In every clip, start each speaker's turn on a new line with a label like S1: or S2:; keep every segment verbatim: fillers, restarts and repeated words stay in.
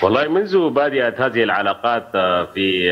S1: والله منذ بادئت هذه العلاقات في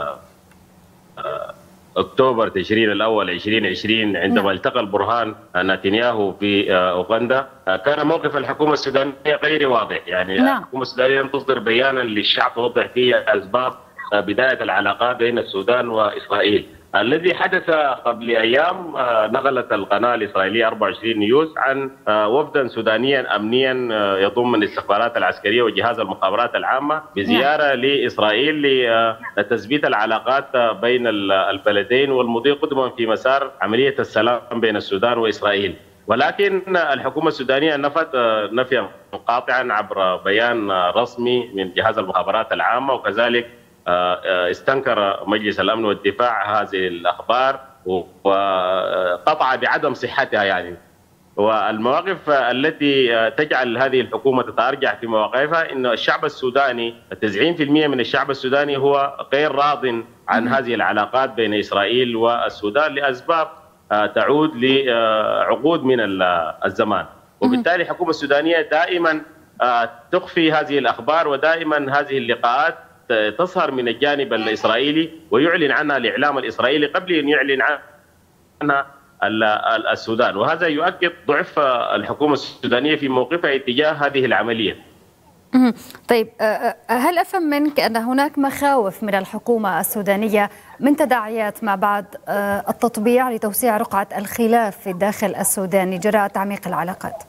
S1: أكتوبر تشرين الأول ألفين وعشرين عندما نعم. التقى البرهان نتنياهو في أوغندا، كان موقف الحكومة السودانية غير واضح. يعني نعم. الحكومة السودانية لم تصدر بيانا للشعب توضح فيه أسباب بداية العلاقات بين السودان وإسرائيل. الذي حدث قبل أيام، نقلت القناة الإسرائيلية أربعة وعشرين نيوز عن وفدا سودانيا أمنيا يضم الاستخبارات العسكرية وجهاز المخابرات العامة بزيارة لإسرائيل لتثبيت العلاقات بين البلدين والمضي قدما في مسار عملية السلام بين السودان وإسرائيل. ولكن الحكومة السودانية نفت نفيا قاطعا عبر بيان رسمي من جهاز المخابرات العامة، وكذلك استنكر مجلس الأمن والدفاع هذه الأخبار وقطع بعدم صحتها. يعني والمواقف التي تجعل هذه الحكومة تتأرجح في مواقفها إن الشعب السوداني تسعين بالمئة من الشعب السوداني هو غير راض عن هذه العلاقات بين إسرائيل والسودان لأسباب تعود لعقود من الزمان. وبالتالي الحكومة السودانية دائما تخفي هذه الأخبار، ودائما هذه اللقاءات تظهر من الجانب الإسرائيلي ويعلن عنها الإعلام الإسرائيلي قبل أن يعلن عنها السودان، وهذا يؤكد ضعف الحكومة السودانية في موقفها اتجاه هذه العملية.
S2: طيب، هل أفهم منك أن هناك مخاوف من الحكومة السودانية من تداعيات ما بعد التطبيع لتوسيع رقعة الخلاف في الداخل السوداني جراء تعميق العلاقات؟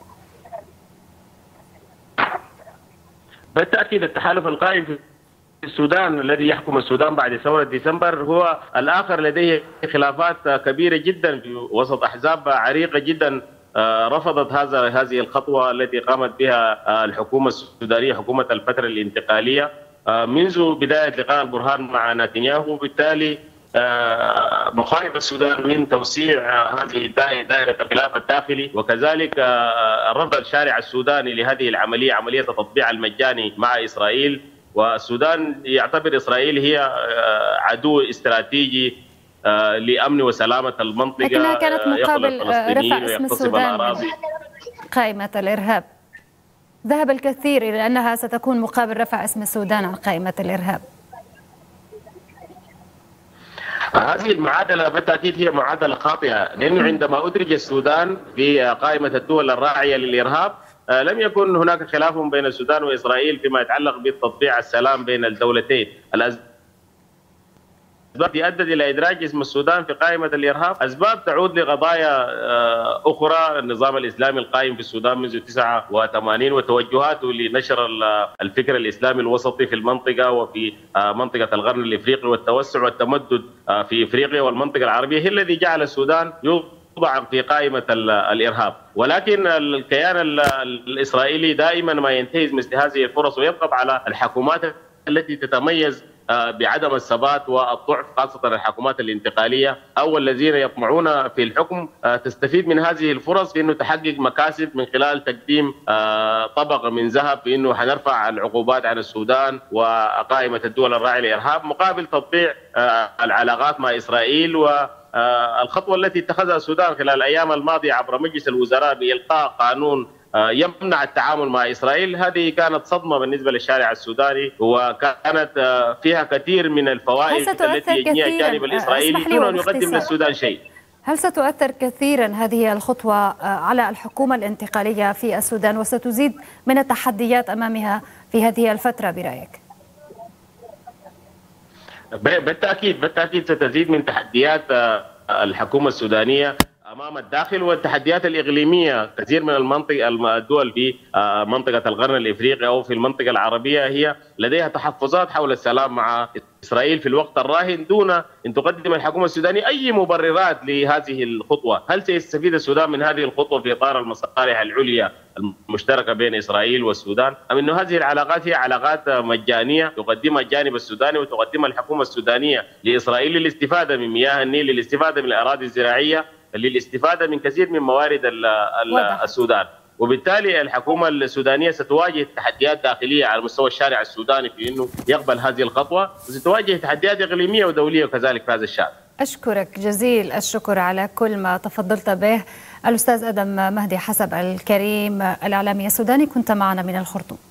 S1: بالتأكيد التحالف القائم في السودان الذي يحكم السودان بعد ثورة ديسمبر هو الآخر لديه خلافات كبيرة جدا في وسط أحزاب عريقة جدا رفضت هذا هذه الخطوة التي قامت بها الحكومة السودانية، حكومة الفترة الانتقالية، منذ بداية لقاء البرهان مع نتنياهو. بالتالي مخالف السودان من توسيع هذه دائرة الخلاف الداخلي، وكذلك رفض الشارع السوداني لهذه العملية، عملية التطبيع المجاني مع إسرائيل. والسودان يعتبر إسرائيل هي عدو استراتيجي لأمن وسلامة المنطقة،
S2: لكنها كانت مقابل رفع اسم السودان من قائمة الإرهاب. ذهب الكثير إلى أنها ستكون مقابل رفع اسم السودان عن قائمة الإرهاب.
S1: هذه المعادلة بالتأكيد هي معادلة خاطئة، لأنه عندما أدرج السودان في قائمة الدول الراعية للإرهاب لم يكن هناك خلاف بين السودان وإسرائيل فيما يتعلق بتطبيع السلام بين الدولتين. الأسباب التي أدت إلى إدراج اسم السودان في قائمة الإرهاب أسباب تعود لقضايا أخرى. النظام الإسلامي القائم في السودان منذ تسعة وثمانين وتوجهاته لنشر الفكر الإسلامي الوسطي في المنطقة وفي منطقة القرن الإفريقي والتوسع والتمدد في إفريقيا والمنطقة العربية هي الذي جعل السودان يوضع في قائمة الإرهاب. ولكن الكيان الإسرائيلي دائما ما ينتهز مثل هذه الفرص ويضغط على الحكومات التي تتميز بعدم الثبات والضعف، خاصة الحكومات الانتقالية أو الذين يطمعون في الحكم، تستفيد من هذه الفرص في أنه تحقق مكاسب من خلال تقديم طبق من ذهب في أنه حنرفع العقوبات عن السودان وقائمة الدول الراعية للإرهاب مقابل تطبيع العلاقات مع إسرائيل. والخطوة التي اتخذها السودان خلال الأيام الماضية عبر مجلس الوزراء بإلقاء قانون يمنع التعامل مع إسرائيل، هذه كانت صدمة بالنسبة للشارع السوداني، وكانت فيها كثير من الفوائد التي يجنيها الجانب الإسرائيلي دون أن يقدم للسودان شيء.
S2: هل ستؤثر كثيرا هذه الخطوة على الحكومة الانتقالية في السودان وستزيد من التحديات أمامها في هذه الفترة برأيك؟
S1: بالتأكيد بالتأكيد ستزيد من تحديات الحكومة السودانية أمام الداخل والتحديات الإقليمية. كثير من المنطقة الدول في منطقة القرن الإفريقي أو في المنطقة العربية هي لديها تحفظات حول السلام مع إسرائيل في الوقت الراهن دون أن تقدم الحكومة السودانية أي مبررات لهذه الخطوة. هل سيستفيد السودان من هذه الخطوة في إطار المصالح العليا المشتركة بين إسرائيل والسودان، أم أن هذه العلاقات هي علاقات مجانية تقدمها الجانب السوداني وتقدمها الحكومة السودانية لإسرائيل للاستفادة من مياه النيل، للاستفادة من الأراضي الزراعية، للاستفادة من كثير من موارد السودان؟ وبالتالي الحكومة السودانية ستواجه تحديات داخلية على مستوى الشارع السوداني في أنه يقبل هذه الخطوة، وستواجه تحديات إقليمية ودولية وكذلك في هذا الشأن.
S2: أشكرك جزيل الشكر على كل ما تفضلت به الأستاذ آدم مهدي حسب الكريم، الإعلامي السوداني، كنت معنا من الخرطوم.